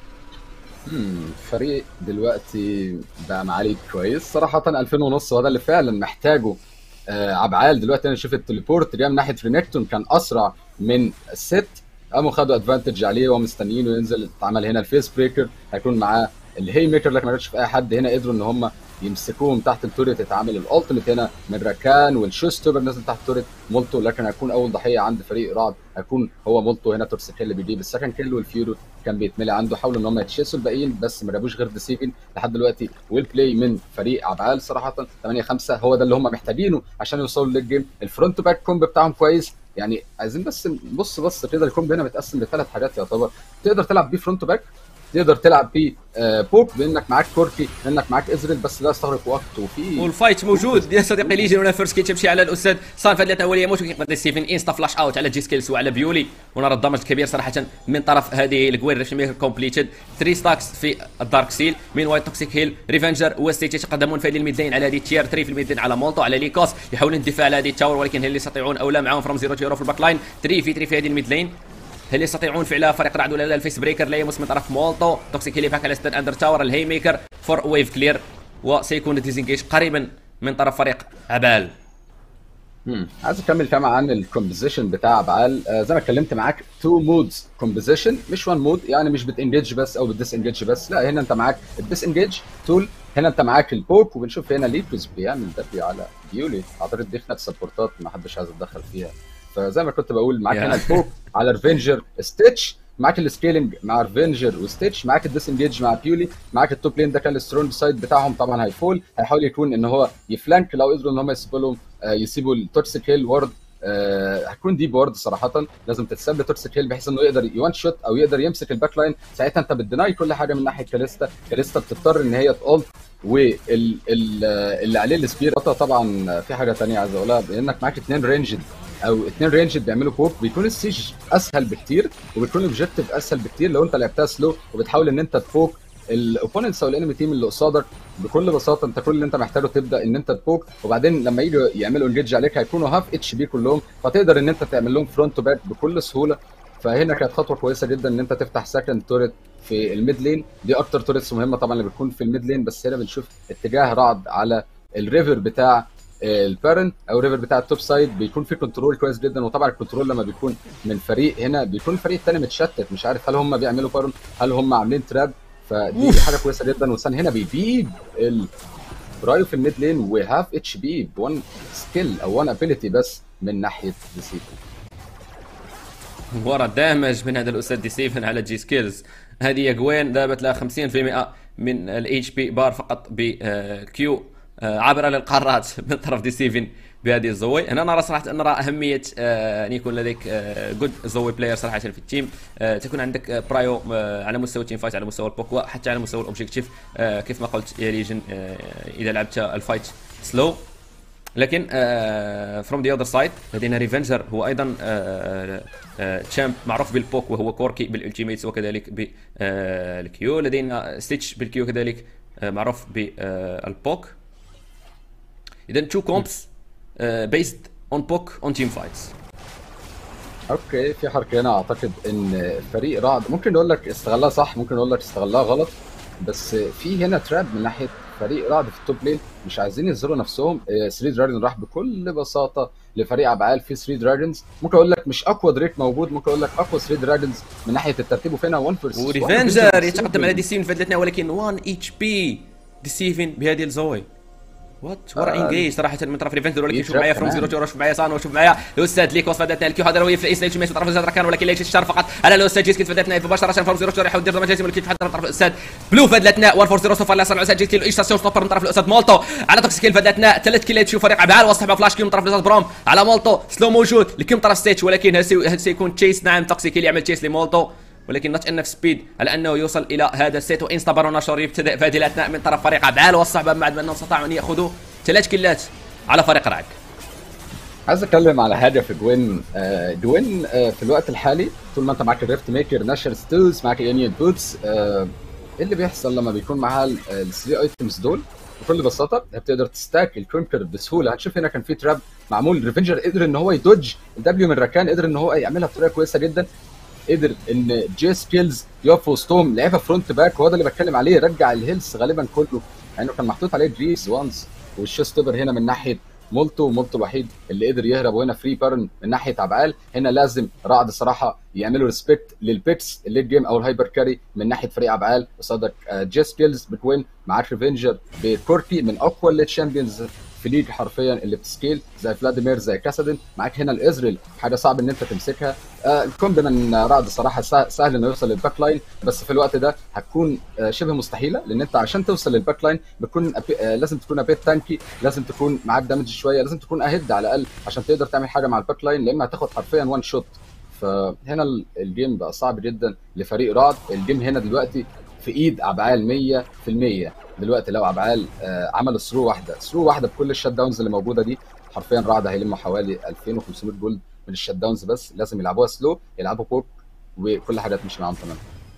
فريق دلوقتي بقى معالي كويس صراحه 2000 ونص، وهذا اللي فعلا محتاجه عبعال دلوقتي. انا شفت التليبورت جاي من ناحيه رينكتون كان اسرع من الست، قاموا خدوا ادفانتج عليه ومستنيينه ينزل. اتعمل هنا الفيس بريكر، هيكون معاه الهي ميكر لكن ما جاتش في اي حد. هنا قدروا ان هم يمسكوهم تحت التوريت، اتعمل الالتيميت هنا من راكان والشوستوبر نزل تحت التوريت مولتو، لكن هيكون اول ضحيه عند فريق رعد هيكون هو مولتو. هنا تورسيك اللي بيجيب السكند كيل، والفيورو كان بيتملي عنده. حاولوا ان هم يتشيسوا الباقيين بس ما جابوش غير ديسيفين لحد دلوقتي. ويل بلاي من فريق عبعال صراحه 8-5 هو ده اللي هم محتاجينه عشان يوصلوا للجيم. الفرونت باك كومب بتاعهم كويس، يعني عايزين بس بص كده الكومب هنا متقسم لثلاث حاجات يعتبر. تقدر تلعب بيه فرونت باك، تقدر تلعب بيه بوك بانك معاك كوركي، بانك معاك ازريل، بس ده يستغرق وقت. وفي والفايت موجود يا صديقي ليجن. ولا فيرست كي تمشي على الاستاذ صار فدلات اوليه موت، وكيقدر ستيفن انستا فلاش اوت على جي سكيلز وعلى بيولي. ونرى الدمج الكبير صراحه من طرف هذه الجوين ريفش ميكر كومبليتد 3 ستاكس في الدارك سيل. من وايت توكسيك هيل ريفنجر وستيتش يتقدمون في هذه الميدلين على هذه تير 3 في الميدلين على مولتو على ليكوس، يحاولون الدفاع على هذه التاور، ولكن هل يستطيعون او لا؟ معهم فروم زيرو تو هيرو في الباك لاين 3 في 3 في هذه الميدلين. هل يستطيعون فعل فريق رعد ولا لا؟ الفيس بريكر لا يمس من طرف مولتو. توكسيك هيلي باك على ستان اندر تاور الهي ميكر فور ويف كلير، وسيكون ديزنجيج قريبا من طرف فريق عبال. عايز اكمل كمان عن الكومبوزيشن بتاع عبال. زي ما اتكلمت معاك 2 مودز كومبوزيشن، مش 1 مود، يعني مش بتنجيج بس او بتديس انجيج بس، لا هنا انت معاك الديس انجيج تول، هنا انت معاك البوك. وبنشوف هنا ليكوز بيعمل دبي على بيولي. اعتقد دي خناقه سبورتات ما حدش عايز يتدخل فيها. فزي ما كنت بقول معاك هنا البوك على ريفنجر ستيتش، معاك السكيلينج مع ريفنجر وستيتش، معاك الديسنجيج مع بيولي، معاك التوب لين ده كان السترونج سايد بتاعهم طبعا هيفول. هيحاول يكون ان هو يفلانك لو قدروا ان هم يسيبوا لهم يسيبوا التوكسيك هيل وورد. هتكون دي بورد صراحه لازم تتساب لتورسيك هيل بحيث انه يقدر يوان شوت او يقدر يمسك الباك لاين. ساعتها انت بتديناي كل حاجه من ناحيه كاليستا بتضطر ان هي تقلت، واللي عليه السبير. طبعا في حاجه ثانيه عايز اقولها، بانك معاك 2 رينجد او 2 رينجد بيعملوا بوك، بيكون السيج اسهل بكتير وبيكون الاوبجيكتيف اسهل بكتير لو انت لعبتها سلو وبتحاول ان انت تفوك الاوبوننتس او الانمي تيم اللي قصادك بكل بساطه انت كل اللي انت محتاجه تبدا ان انت تبوك، وبعدين لما يجوا يعملوا انجيج عليك هيكونوا هاف اتش بي كلهم، فتقدر ان انت تعمل لهم فرونت تو باك بكل سهوله. فهنا كانت خطوه كويسه جدا ان انت تفتح سكند توريت في الميد لين، دي اكتر توريتس مهمه طبعا اللي بتكون في الميد لين. بس هنا بنشوف اتجاه رعد على الريفر بتاع البارن او الريفر بتاع التوب سايد، بيكون في كنترول كويس جدا. وطبعا الكنترول لما بيكون من فريق هنا بيكون الفريق الثاني متشتت، مش عارف هل هم بيعملوا بارن هل هم عاملين تراب، فدي حاجه كويسه جدا. وسان هنا بيبيد برايو في الميد لين وهاف اتش بي بون سكيل او 1 ابيليتي بس من ناحيه ديسيفن. ورا دامج من هذا الاستاذ ديسيفن على جي سكيلز. هذه جوين ذهبت لها 50% من الاتش بي بار فقط بكيو عابره للقارات من طرف ديسيفن بهذه الزوي. هنا نرى صراحه ان نرى اهميه ان يكون لديك جود زوي بلاير صراحه في التيم، تكون عندك برايو على مستوى التيم فايت، على مستوى البوك، وحتى على مستوى الاوبجيكتيف كيف ما قلت يا ليجن اذا لعبت الفايت سلو. لكن فروم ذا اذر سايد لدينا ريفنجر هو ايضا تشامب معروف بالبوك وهو كوركي بالالتيميتس وكذلك بالكيو. لدينا ستيتش بالكيو كذلك معروف بالبوك. اذا تو كومبس بيست اون بوك اون تيم فايتس. اوكي في حركه هنا اعتقد ان فريق رعد ممكن نقول لك استغلها صح، ممكن نقول لك استغلها غلط، بس في هنا تراب من ناحيه فريق رعد في التوب لين مش عايزين يظهروا نفسهم. 3 دراجون راح بكل بساطه لفريق ابعال في 3 دراجونز. ممكن اقول لك مش اقوى دريك موجود، ممكن اقول لك اقوى 3 دراجونز من ناحيه الترتيب، وفينا 1 فيرسس وريفنجر يتقدم على ديسيفن فادلتنا ولكن 1 اتش بي ديسيفن بهذه الزاويه. وات ورا انجيج صراحه من طرف ريفنجر. ولكن شوف معايا فروم زيرو، شوف معايا سانو، شوف معايا الاستاذ ليك وصفدتنا الكيو هذا هو في الايس من طرف الزرق كان، ولكن ليش الشر فقط على الاستاذ جيسكي فدتنا مباشره فروم زيرو يحاول يدير مجازي، ولكن من طرف الاستاذ بلو فدلتنا 1 0 صفر لا صنع الاستاذ جيسكي ايش ستوبر من طرف الاستاذ مولتو على توكسيكيل فدتنا 3 كيلات. شوف فريق ابعال وصحبه فلاش كيل من طرف الاستاذ بروم على مولتو سلو موجود لكم طرف ستيتش، ولكن هل سيكون تشيس؟ نعم توكسيكيل يعمل تشيس لمولتو ولكن نوت انف سبيد على انه يوصل الى هذا السيت. وانستا بارون شور يبتدئ فادي الاثناء من طرف فريق ابعال والصحبه بعد ما انهم استطاعوا ان ياخذوا 3 كيلات على فريق رعد. عايز اتكلم على حاجه في جوين. جوين في الوقت الحالي طول ما انت معاك الريفت ميكر، ناشر ستيلز، معاك اليونيون بوتس، ايه اللي بيحصل لما بيكون معاها الثري ايتمز دول؟ بكل بساطه بتقدر تستاك الكونكر بسهوله. هتشوف هنا كان في تراب معمول، ريفنجر قدر ان هو يدوج الدبليو من ركان، قدر ان هو يعملها بطريقه كويسه جدا، قدر ان جي سكيلز يقف وسطهم، لعبها فرونت باك، وهذا اللي بتكلم عليه، رجع الهيلث غالبا كله لانه يعني كان محطوط عليه جريس وانس. والشيستوبر هنا من ناحيه مولتو الوحيد اللي قدر يهرب، وهنا فري بارن من ناحيه ابعال. هنا لازم رعد صراحه يعملوا ريسبكت للبيكس الليت جيم او الهايبر كاري من ناحيه فريق ابعال. قصادك جي سكيلز بتوين، معاك ريفنجر بكوركي من اقوى الليت شامبيونز في ليج حرفيا اللي بتسكيل، زي فلاديمير زي كاسادين. معاك هنا الازريل حاجه صعب ان انت تمسكها. الكومب من رعد صراحه سهل انه يوصل للباك لاين، بس في الوقت ده هتكون شبه مستحيله، لان انت عشان توصل للباك لاين بتكون لازم تكون ابيت تانكي، لازم تكون معاك دامج شويه، لازم تكون اهيد على الاقل عشان تقدر تعمل حاجه مع الباك لاين، لان هتاخد حرفيا 1 شوت. فهنا الجيم بقى صعب جدا لفريق رعد. الجيم هنا دلوقتي في ايد ابعال 100%. دلوقتي لو ابعال عملوا ثرو واحده بكل الشات داونز اللي موجوده دي، حرفيا رعد هيلموا حوالي 2500 جولد من الشات داونز. بس لازم يلعبوها سلو، يلعبوا بوك، وكل حاجه تمشي معاهم تمام.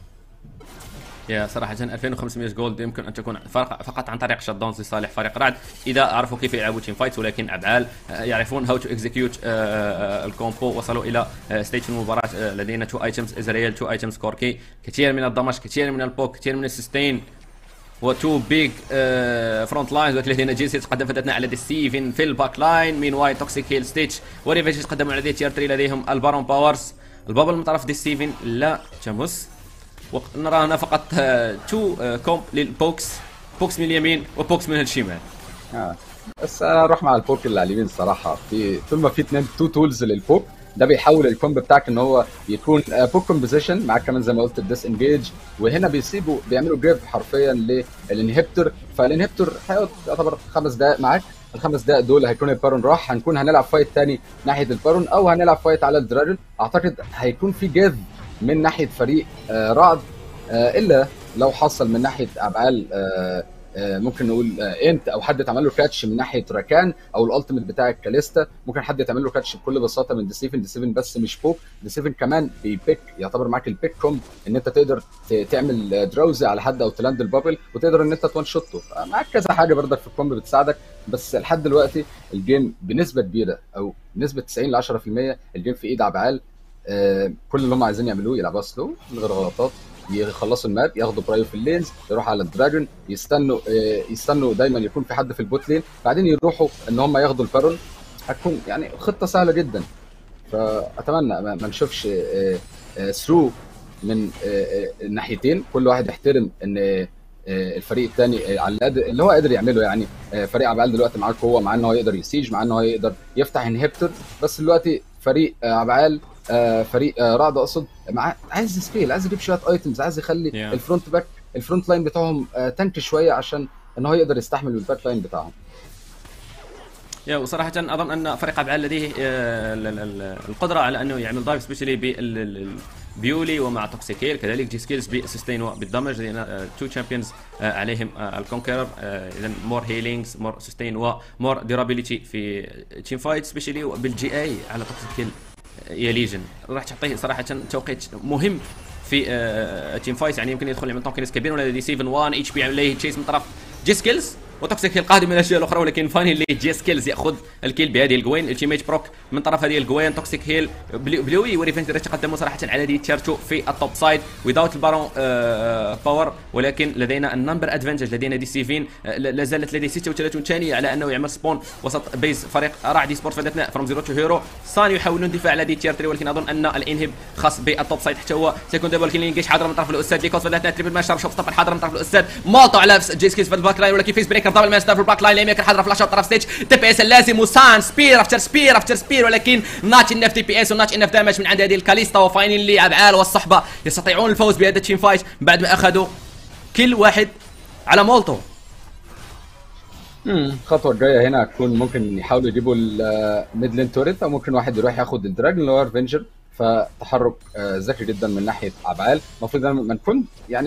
يا صراحة 2500 جولد يمكن أن تكون فقط عن طريق شات داونز لصالح فريق رعد إذا عرفوا كيف يلعبوا تيم فايتس، ولكن أبعال يعرفون هاو تو اكزيكيوت الكومبو. وصلوا إلى ستيج المباراة. لدينا 2 ايتمز ازريال، 2 ايتمز كوركي، كثير من الدمج، كثير من البوك، كثير من السستين، و2 بيج فرونت لاينز. ولكن لدينا جيسي تقدم فتاتنا على ديسيفن في الباك لاين، مين واي توكسيك هيل ستيتش وريفيج تقدموا على تير 3. لديهم البارون باورز، البابل من طرف ديسيفن لا تمس. ونرى هنا فقط 2 كومب للبوكس، بوكس من اليمين وبوكس من الشمال. بس انا اروح مع البوك اللي على اليمين صراحه. في طول ما في 2 تولز للبوك، ده بيحول الكومب بتاعك ان هو يكون بوك كومبوزيشن، معاك كمان زي ما قلت الديس انجيج، وهنا بيعملوا جريف حرفيا للانهبتور. فالانهبتور هيقعد يعتبر 5 دقائق معاك. ال5 دقائق دول هيكون البارون راح، هنلعب فايت تاني ناحيه البارون، او هنلعب فايت على الدراجون. اعتقد هيكون في جيف من ناحيه فريق رعد، الا لو حصل من ناحيه ابعال ممكن نقول انت او حد اتعمل له كاتش من ناحيه راكان او الالتيميت بتاع الكاليستا، ممكن حد يتعمل له كاتش بكل بساطه من دي7 بس مش بوك. دي7 كمان بيبيك، يعتبر معاك البيك كوم ان انت تقدر تعمل دراوزي على حد او تلاند البابل وتقدر ان انت توان شوته. معاك كذا حاجه برضك في الكومب بتساعدك، بس لحد دلوقتي الجيم بنسبه كبيره او نسبه 90 ل 10% الجيم في ايد عبعال. كل اللي هم عايزين يعملوه يلعبوها سلو من غير غلطات، يخلصوا الماب، ياخدوا برايو في اللينز، يروحوا على الدراجون، يستنوا دايما يكون في حد في البوت لين، بعدين يروحوا ان هم ياخدوا البارون. هتكون يعني خطه سهله جدا. فاتمنى ما نشوفش ثرو من الناحيتين، كل واحد يحترم ان الفريق الثاني على اللي هو قادر يعمله. يعني فريق عبعال دلوقتي معاه القوه، مع انه هو يقدر يسيج، مع انه هو يقدر يفتح انهبتور، بس دلوقتي فريق عبعال فريق رعد اقصد عايز سكيل، عايز يجيب شويه ايتمز، عايز يخلي الفرونت لاين بتاعهم تانك شويه عشان ان هو يقدر يستحمل الباك لاين بتاعهم. وصراحة أظن أن فريق عبعال لديه القدرة على أنه يعمل دايف سبيشالي بيولي ومع توكسيكيل، كذلك جي سكيلز بسستين وبالدمج، لأن تو تشامبيونز عليهم الكونكرر، إذا مور هيلينجز، مور سستين ومور ديرابيليتي في تيم فايت سبيشالي. وبالجي اي على توكسيكيل يا ليجن راح تعطيه صراحة توقيت مهم في تيم فايت، يعني يمكن يدخل يعمل تونكنس كبير، ولا دي 7 1 اتش بي يعمل له تشيس من طرف جي سكيلز، وتوكسيك القادم من الاشياء الاخرى، ولكن فاني اللي جي سكيلز ياخذ الكيل بهذه الجوين. التيميت بروك من طرف هذه الجوين، توكسيك هيل بلوي وريفنج تقدموا صراحه على دي تشيرتو في التوب سايد ويداوت البارون باور، ولكن لدينا النمبر ادفانتج، لدينا دي 7 لا زالت لديه 36 ثانيه على انه يعمل سبون وسط بيز فريق رعد سبورت فادتنا فروم زيرو تو هيرو. سان يحاولون الدفاع على دي تشيرتري، ولكن اظن ان الانهب خاص بالتوب سايد حتى هو سيكون دبل كيلين جيش حاضر من طرف الاستاذ ليكوس فادتنا تريبل ماش شوف طبعا حاضر من طرف الاستاذ مالطو على جي سكيلز في الباك لاين، ولكن فيس بريكر دبل ماش في الباك لاين لم يكن حاضر فلاش طرف ستيج تي بي اس اللازم، وسان سبير افتر سبير افتر سبير، ولكن ناتش انف تي بي اس وناتش انف دامج من عند هذه الكاليستا. وفاينلي عبعال والصحبه يستطيعون الفوز بهذا التيم فايت بعد ما اخذوا كل واحد على مولتو. الخطوه الجايه هنا هتكون ممكن يحاولوا يجيبوا الميد لين توريت، او ممكن واحد يروح ياخد الدراجون اللي هو ريفنجر. فتحرك ذكي جدا من ناحيه عبعال. المفروض ما نكون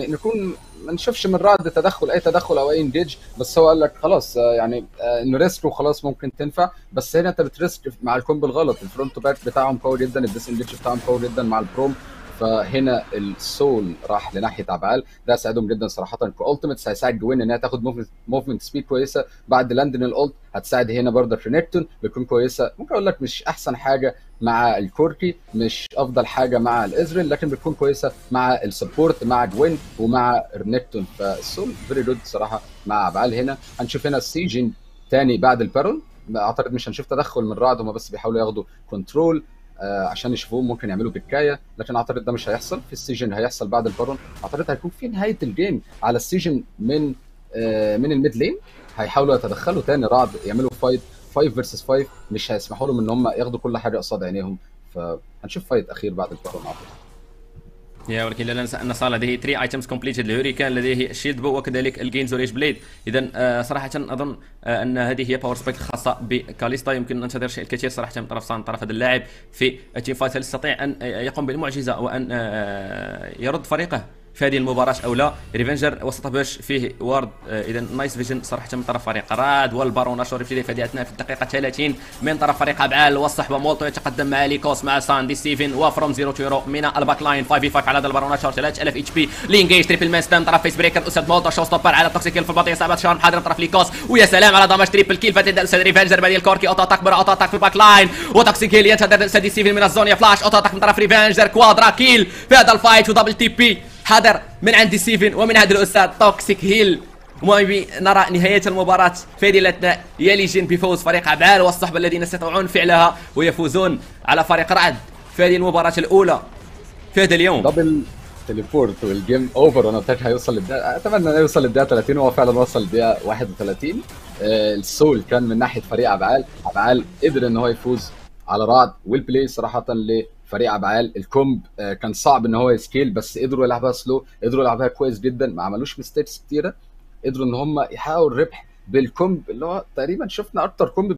ما نشوفش من رعد اي تدخل او اي انجيج، بس هو قال لك خلاص يعني انه ريسك وخلاص ممكن تنفع. بس هنا انت بتريسك مع الكومب الغلط، الفرونت باك بتاعهم قوي جدا، الديس انجيج بتاعهم قوي جدا مع البروم. فهنا السول راح لناحيه عبعال، ده ساعدهم جدا صراحه. كالتيميتس هيساعد جوين انها تاخد موفمنت سبيد كويسه بعد لاندن الالت، هتساعد هنا برضه رينكتون بتكون كويسه. ممكن اقول لك مش احسن حاجه مع الكوركي، مش افضل حاجه مع الازريل، لكن بتكون كويسه مع السبورت مع جوين ومع رينكتون. فالسول فيري جود صراحه مع عبعال. هنا هنشوف هنا السيجن تاني بعد البارون، اعتقد مش هنشوف تدخل من رعد، هم بس بيحاولوا ياخدوا كنترول عشان يشوفوهم ممكن يعملوا بكايه، لكن اعتقد ده مش هيحصل. في السيجن هيحصل بعد البارون، اعتقد هيكون في نهايه الجيم على السيجن من الميد لين. هيحاولوا يتدخلوا تاني رعد يعملوا فايت 5 فيرسس 5، مش هيسمحوا لهم ان هم ياخدوا كل حاجه قصاد عينيهم. فهنشوف فايت اخير بعد البارون اعتقد. ولكن لا ننسى ان صار لديه 3 ايتمز كومبليتد لهوريكان، لديه الشيلد بو وكذلك الجينز وريش بليد. اذا صراحه اظن ان هذه هي باور سبيك خاصه بكاليستا. يمكن ان ننتظر شيء الكثير صراحه من طرف صان، طرف هذا اللاعب في تيم فايت. هل يستطيع ان يقوم بالمعجزه وان يرد فريقه في هذه المباراة أو لا؟ ريفنجر وسط باش فيه وارد، إذا نايس فيجن صراحة من طرف فريق راد، والبارون أشور في فدياتنا في الدقيقة 30 من طرف فريق عبعال، والصحبة مولتو يتقدم مع ليكوس مع ساندي ستيفن وفروم زيرو تو هيرو من الباك لاين 5v5 على هذا البارون أشور 3000 اتش بي لينجيج تريبل مان ستان طرف فيس بريكر أستاذ مولتو شو ستوبر على توكسيك كيل في الباطية صعبة شارم حاضر من طرف ليكوس، ويا سلام على دامج تريبل كيل فتبدا الأستاذ ريفنجر بديل كوركي أوتو أتاك برا أوتو أتاك في الباك لاين، وتوكسيك كيل ينتظر الأستاذ ستيفن من الزون فلاش أوتو أتاك من طرف ريفنجر كوادرا كيل في هذا الفايت ودبل تي بي حاضر من عند سيفن ومن عند الاستاذ توكسيك هيل. نرى نهاية المباراة فادلتنا يا ليجن بفوز فريق عبعال والصحبة الذين يستطيعون فعلها ويفوزون على فريق رعد في هذه المباراة الأولى في هذا اليوم. دبل تليبورت والجيم اوفر. انا قلت هيوصل للدقيقة، اتمنى انه يوصل للدقيقة 30 وهو فعلا وصل للدقيقة 31. السول كان من ناحية فريق عبعال، عبعال قدر ان هو يفوز على رعد، والبلاي صراحة فريق عبعال. الكومب كان صعب ان هو يسكيل، بس قدروا يلعبها سلو، قدروا يلعبها كويس جدا، ما عملوش ميستيكس كتيره، قدروا ان هم يحققوا الربح بالكومب اللي هو تقريبا شفنا اكتر كومب